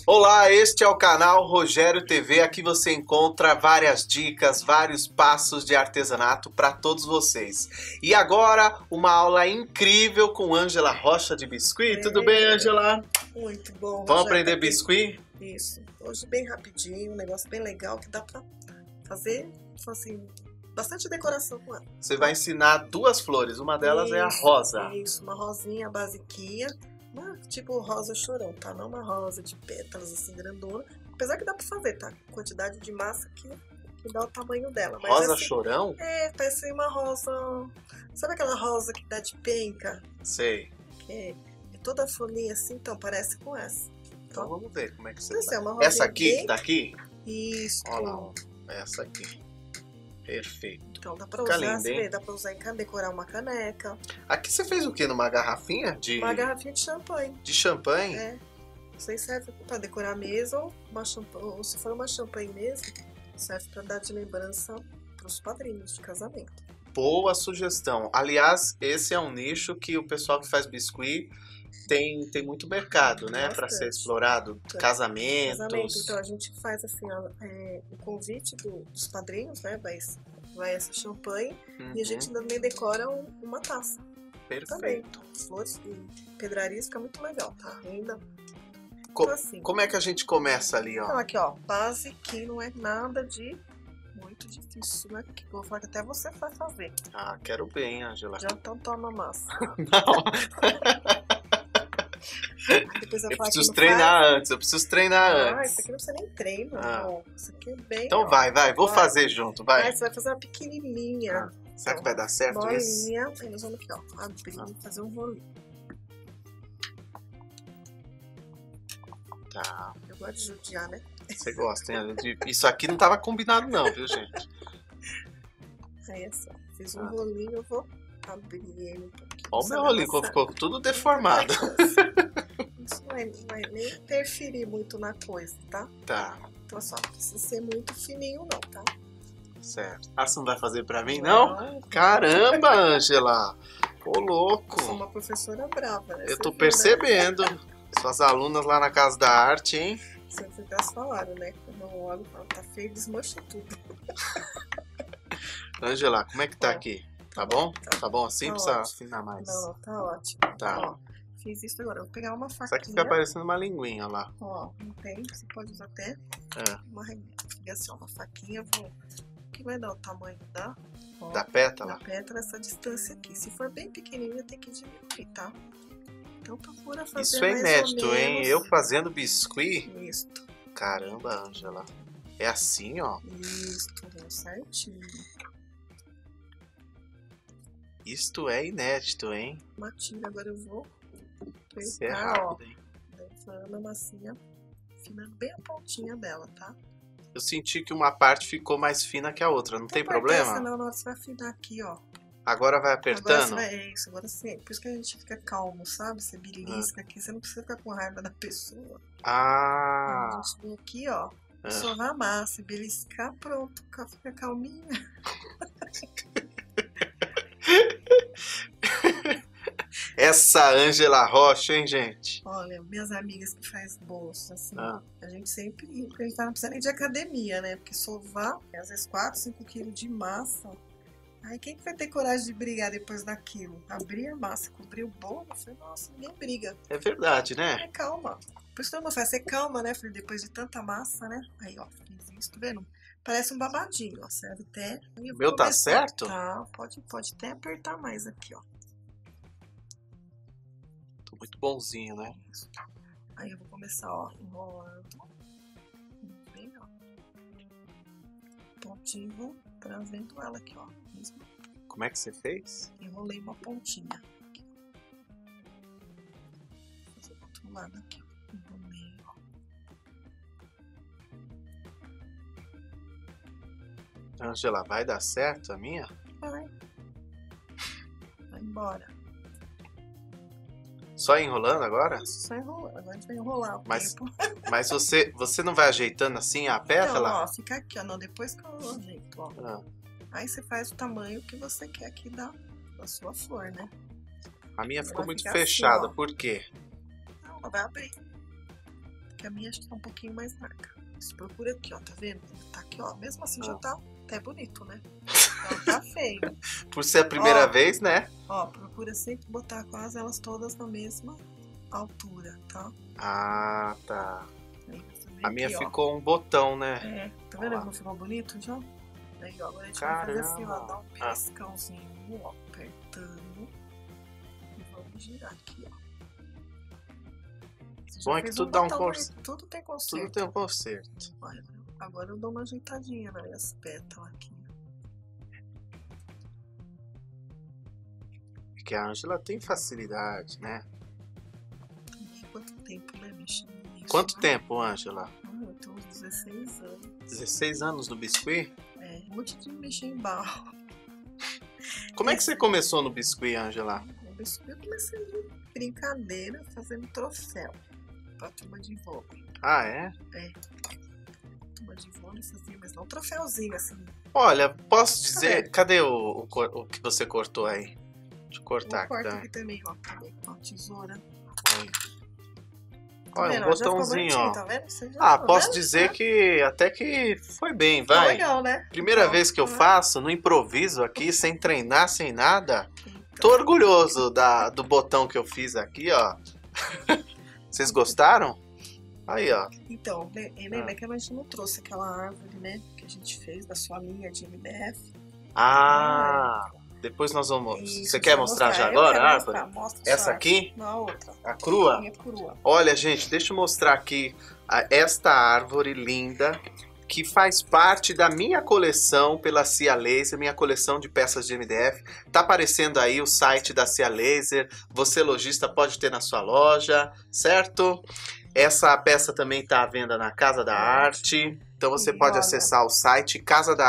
Olá, este é o canal Rogério TV. Aqui você encontra várias dicas, vários passos de artesanato para todos vocês. E agora, uma aula incrível com Ângela Rocha de Biscuit. Tudo bem, Ângela? Muito bom. Vamos aprender biscuit? Isso. Hoje bem rapidinho, um negócio bem legal que dá pra fazer, assim, bastante decoração com ela. Você vai ensinar duas flores, uma delas é a rosa. Isso, uma rosinha basiquinha, tipo rosa chorão, tá? Não uma rosa de pétalas assim grandona, apesar que dá pra fazer, tá? Quantidade de massa que dá o tamanho dela. Mas Rosa assim, chorão? É, parece uma rosa, sabe aquela rosa que dá de penca? Sei. É toda folhinha assim, então parece com essa. Então vamos ver como é que você Essa é uma tá. Essa aqui bem... que tá aqui? Isso. Olha lá, ó. Essa aqui. Perfeito. Então dá pra Fica usar, lindo, hein? dá pra usar em decorar uma caneca. Aqui você fez o quê? Numa garrafinha de... Uma garrafinha de champanhe. De champanhe? É. Isso aí serve pra decorar a mesa ou uma champanhe, ou se for uma champanhe mesmo, serve pra dar de lembrança pros padrinhos de casamento. Boa sugestão. Aliás, esse é um nicho que o pessoal que faz biscuit tem muito mercado, né? Para ser explorado. Casamentos. Casamento. Então a gente faz assim, o convite dos padrinhos, né? Vai essa champanhe e a gente também decora uma taça. Perfeito. Também. Flores e pedrarias fica muito legal, tá? Ainda. Assim. Como é que a gente começa ali, ó? Então aqui, ó, base que não é nada de muito difícil, né? Que eu vou falar que até você vai fazer. Ah, quero bem, Ângela. Já então toma massa. Não. Depois eu preciso treinar antes, Isso aqui não precisa nem treino, não. Isso aqui é bem... Então ó, vai, vou fazer junto, vai. Você vai fazer uma pequenininha. Será que vai dar certo isso? Bolinha, aí nós vamos aqui, ó, abrir, fazer um rolinho. Tá. Eu gosto de judiar, né? Você gosta, hein? Isso aqui não tava combinado não, viu, gente? Aí é só, fiz um rolinho, eu vou abrir ele um pouquinho. Olha o meu rolinho, ficou tudo deformado. Isso não vai nem interferir muito na coisa, tá? Tá. Então só, não precisa ser muito fininho não, tá? Certo. Ah, você não vai fazer pra mim, não? Caramba, Ângela! Ô, louco! Eu sou uma professora brava, né? Eu tô percebendo. Suas alunas lá na Casa da Arte, hein? Vocês falaram, né? Quando eu olho, tá feio, desmancha tudo. Ângela, como é que tá aqui? Tá bom? Tá bom assim? Tá Precisa ótimo. afinar mais. Não, tá ótimo. Tá. Ó, fiz isso agora. Eu vou pegar uma faquinha. Isso aqui fica parecendo uma linguinha lá. Ó, não tem. Você pode usar até uma assim, uma faquinha. Que vai dar o tamanho da pétala? Da pétala, essa distância aqui. Se for bem pequenininha, tem que diminuir, tá? Então procura fazer isso é inédito, hein? Eu fazendo biscuit? Isso. Caramba, Ângela. É assim, ó? Isso, certinho. Isto é inédito, hein? Matilha, agora eu vou Isso é rápido, hein? Levando a massinha, afinando bem a pontinha dela, tá? Eu senti que uma parte ficou mais fina que a outra, não tem problema? Não, você vai afinar aqui, ó. Agora vai apertando? Agora sim. Por isso que a gente fica calmo, sabe? Você belisca aqui, você não precisa ficar com raiva da pessoa. Ah! A gente vem aqui, ó, sovar a massa, beliscar, pronto, fica calminha. Essa Ângela Rocha, hein, gente? Olha, minhas amigas que faz bolsa, assim, a gente sempre, porque a gente não precisa nem de academia, né? Porque sovar, às vezes 4, 5 quilos de massa. Aí quem que vai ter coragem de brigar depois daquilo? Abrir a massa, cobrir o bolo? Eu falei, nossa, ninguém briga. É verdade, né? É calma. Por isso todo mundo faz, ser calma, né? Falei, depois de tanta massa, né? Aí, ó, fiz isso, tá vendo? Parece um babadinho, ó, serve até... O meu tá certo? Tá, pode até apertar mais aqui, ó. Tô muito bonzinho, né? Isso. Aí eu vou começar, ó, enrolando. Bem, ó. Pontinho, vou trazendo ela aqui, ó. Mesmo. Como é que você fez? Enrolei uma pontinha. Aqui. Vou fazer o outro lado aqui, ó. Enrolei, ó. Ângela, vai dar certo a minha? Vai embora. Só enrolando agora? Só enrolando. Agora a gente vai enrolar o tempo. Mas você não vai ajeitando assim a pétala? Não, ó, fica aqui, ó. Não, depois que eu ajeito, ó. Aí você faz o tamanho que você quer aqui da sua flor, né? A minha ficou muito fechada, assim, por quê? Não, ela vai abrir. a minha acho que tá um pouquinho mais larga. Você procura aqui, ó, tá vendo? Tá aqui, ó. Mesmo assim já tá até bonito, né? Não tá feio. Por ser a primeira vez, né? Ó, procura sempre botar quase elas todas na mesma altura, tá? Ah, tá. Aí, a minha aqui, ficou um botão, né? É, tá vendo como ficou bonito já? Aí, ó, agora a gente vai fazer assim, ó, dar um pescãozinho, ó, apertando. E vamos girar aqui, ó. Bom é que tudo dá um conserto. Tudo tem conserto. Tudo tem um conserto. Olha, agora eu dou uma ajeitadinha nas minhas pétalas aqui. Porque a Ângela tem facilidade, né? Quanto tempo, né, mexendo nisso? Quanto tempo, Ângela? Eu tenho uns 16 anos. 16 anos no biscuit? É, muito de mexer em barro. Como é que você começou no biscuit, Ângela? No biscuit eu comecei de brincadeira, fazendo troféu pra turma de vôlei. Ah, é? É. Turma de vôlei fazia, mas não um troféuzinho assim. Olha, posso dizer... Cadê o que você cortou aí? Deixa eu cortar aqui. Corta aqui também, ó. Também, com a tesoura. Aí. Tá Olha, vendo? um botãozinho, ó. Tá vendo? Você já Ah, tá posso vendo? dizer que até que foi bem, vai. Tá legal, né? Primeira Então, vez que eu faço, no improviso aqui, sem treinar, sem nada. Tô então. orgulhoso do botão que eu fiz aqui, ó. Vocês gostaram? Aí, ó. Então, lembra que a gente não trouxe aquela árvore, né? Que a gente fez da sua linha de MDF. Ah, depois nós vamos... Isso, Você quer mostrar já eu agora quero a árvore? mostra Essa sua aqui? árvore. Na outra. A crua? É crua. Olha, gente, deixa eu mostrar aqui esta árvore linda que faz parte da minha coleção pela Cia Laser, minha coleção de peças de MDF. Tá aparecendo aí o site da Cia Laser, você lojista pode ter na sua loja, certo? Essa peça também está à venda na Casa da Arte, então você pode acessar o site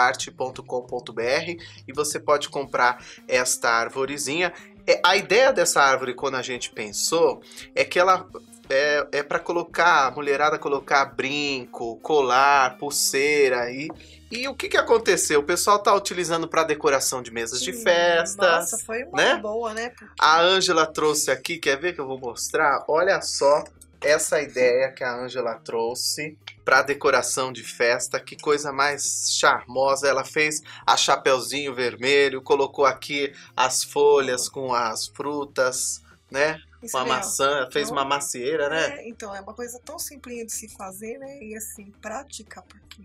casadaarte.com.br e você pode comprar esta arvorezinha. A ideia dessa árvore, quando a gente pensou, é que ela é para colocar, a mulherada colocar brinco, colar, pulseira e o que aconteceu? O pessoal tá utilizando para decoração de mesas de festas. Nossa, foi uma boa, né? Porque... A Ângela trouxe aqui, quer ver que eu vou mostrar? Olha só essa ideia que a Ângela trouxe para decoração de festa, que coisa mais charmosa. Ela fez a chapeuzinho vermelho, colocou aqui as folhas com as frutas, né? Isso Uma mesmo. maçã, fez uma macieira, né? Então, é uma coisa tão simplinha de se fazer, né? E assim, prática, porque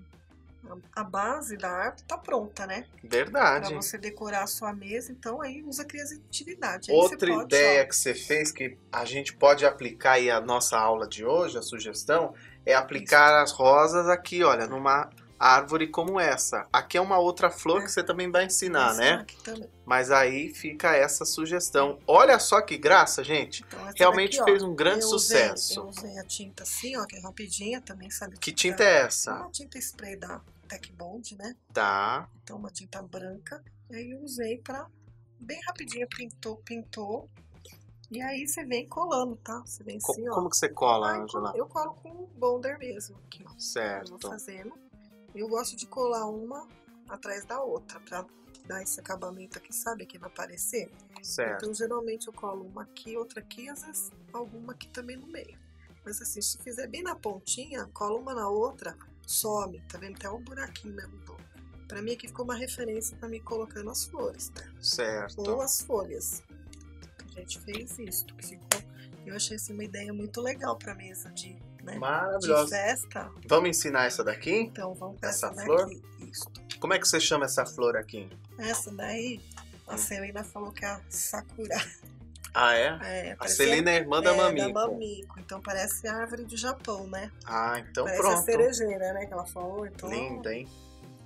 a base da árvore tá pronta, né? Verdade. Pra você decorar a sua mesa, então aí usa criatividade. Aí Outra você pode, ideia que você fez, que a gente pode aplicar aí a nossa aula de hoje, a sugestão, é aplicar as rosas aqui, olha, numa árvore como essa. Aqui é uma outra flor que você também vai ensinar, né? Aqui também. Mas aí fica essa sugestão. Olha só que graça, gente. Então, Realmente daqui, fez um grande sucesso. Eu usei a tinta assim, ó, que é rapidinha também, sabe? Que tinta é essa? Uma tinta spray da Tech Bond, né? Tá. Então, uma tinta branca. E aí eu usei pra bem rapidinho, pintou. E aí você vem colando, tá? Você vem assim, ó. Como que você cola, Ângela? Eu colo com o bonder mesmo, aqui, ó. Certo. Eu vou fazendo. Eu gosto de colar uma atrás da outra, pra dar esse acabamento aqui, sabe? Aqui vai aparecer. Certo. Então, geralmente eu colo uma aqui, outra aqui, às vezes alguma aqui também no meio. Mas assim, se fizer bem na pontinha, cola uma na outra, some, tá vendo? Até um buraquinho mesmo. Pra mim aqui ficou uma referência pra mim colocando as flores, tá? Certo. Ou as folhas. A gente fez isso, que ficou... Eu achei assim uma ideia muito legal pra mesa de, né, maravilhosa. de festa. Vamos ensinar essa daqui? Então, vamos pra essa daqui. Flor? Isso. Como é que você chama essa flor aqui? Essa daí, a Celina falou que é a Sakura. Ah, é? A Celina é irmã da Mamiko. Da Mamiko. Então parece a árvore do Japão, né? Ah, então parece pronto. A cerejeira, né? Que ela falou. Então, linda, hein?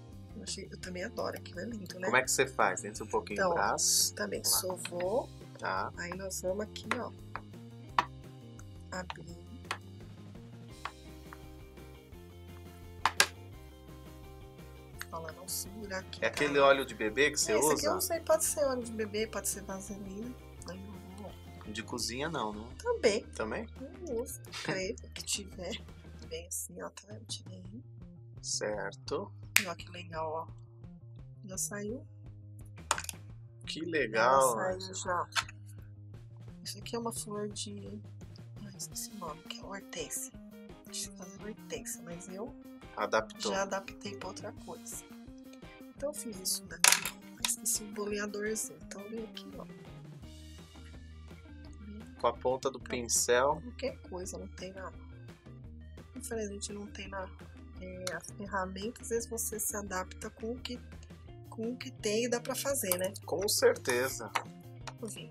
Eu também adoro, aquilo é lindo, né? Como é que você faz? Dentro um pouquinho do braço. Também sovou. Tá. Aí nós vamos aqui, ó. Abrir. Ela não segura aqui. É aquele óleo de bebê que você usa? Esse aqui eu não sei, pode ser óleo de bebê, pode ser vaselina. Aí eu vou... De cozinha não, né? Também. Também? Eu uso, creio que tiver. Bem assim, ó, tá vendo? Tirei. Certo. E ó, que legal, ó. Já saiu. Que legal. Já saiu já. Isso aqui é uma flor de... Ah, esqueci o nome, que é hortênsia. fazendo intensa, mas eu Adaptou. já adaptei pra outra coisa. Então eu fiz isso daqui, esqueci o boleadorzinho, então vem aqui, ó. Com a ponta do pincel. Qualquer coisa, não tem nada. Infelizmente não tem as ferramentas, às vezes você se adapta com o que tem e dá pra fazer, né? Com certeza. Vou vir.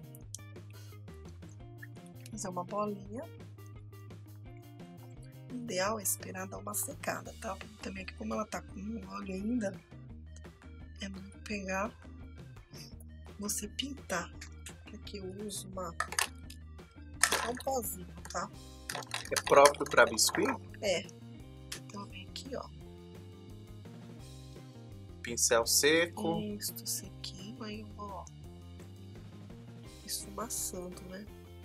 Fazer uma bolinha. O ideal é esperar dar uma secada, tá? Porque também aqui, como ela tá com óleo ainda, é bom pegar, você pintar. Aqui eu uso um pozinho, tá? É próprio para biscuit? É. Então vem aqui, ó. Pincel seco. Isso, sequinho, aí eu vou, ó, esfumaçando, né?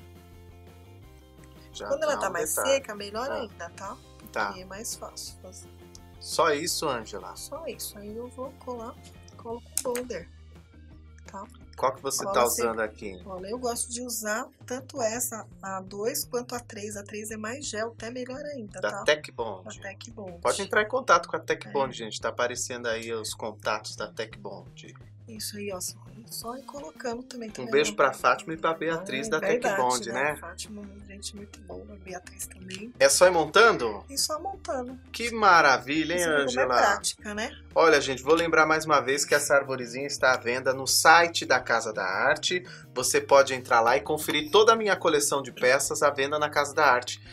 Já quando ela dá tá um mais detalhe. seca, melhor ainda, tá? Porque Tá. é mais fácil fazer. Só isso, Ângela? Só isso. Aí eu vou colo com bonder, tá? Qual que você Cola tá sempre. usando aqui? Olha, eu gosto de usar tanto essa, a 2, quanto a 3. A 3 é mais gel, até melhor ainda, Da tá? Tech Bond. Da Tech Bond. Pode entrar em contato com a Tech É. Bond, gente. Tá aparecendo aí os contatos da Tech Bond. Isso aí, ó. Só ir colocando também. Tá Um vendo? beijo pra Fátima e pra Beatriz da Tech Verdade, Bond, né? Fátima, gente muito boa. A Beatriz também. É só ir montando? E só montando. Que maravilha, hein, Isso é Ângela? prática, né? Olha, gente, vou lembrar mais uma vez que essa arvorezinha está à venda no site da Casa da Arte. Você pode entrar lá e conferir toda a minha coleção de peças à venda na Casa da Arte.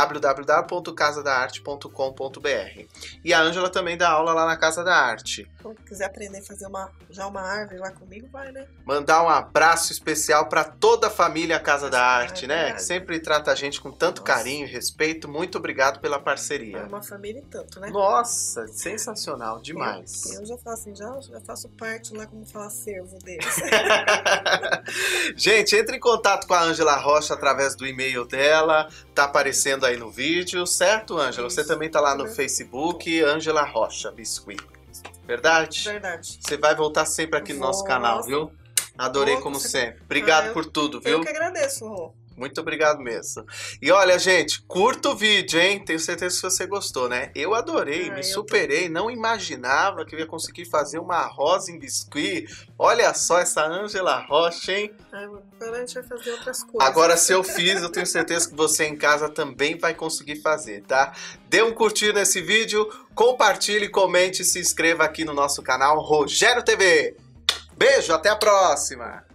www.casadaarte.com.br. E a Ângela também dá aula lá na Casa da Arte. Se quiser aprender a fazer uma árvore lá comigo, vai, né? Mandar um abraço especial para toda a família Casa da Arte, né? verdade. Que sempre trata a gente com tanto Nossa. carinho e respeito. Muito obrigado pela É parceria. uma família e tanto, né? Nossa, sensacional, demais. Eu já faço assim, já faço parte lá, como falar, servo deles. Gente, entre em contato com a Ângela Rocha através do e-mail dela, tá aparecendo aí no vídeo, certo, Ângela? Você Isso. também tá lá no Uhum. Facebook, Ângela Rocha Biscuit. Verdade? Verdade. Você vai voltar sempre aqui no nosso Vou. canal, viu? Adorei Vou, como você- sempre. Obrigado eu- por tudo, viu? Eu que agradeço, Rô. Muito obrigado mesmo. E olha, gente, curta o vídeo, hein? Tenho certeza que você gostou, né? Eu adorei, me Eu superei, não imaginava que eu ia conseguir fazer uma rosa em biscuit. Olha só essa Ângela Rocha, hein? Agora a gente vai fazer outras coisas. Agora, se eu fiz, eu tenho certeza que você em casa também vai conseguir fazer, tá? Dê um curtir nesse vídeo, compartilhe, comente e se inscreva aqui no nosso canal Rogério TV. Beijo, até a próxima!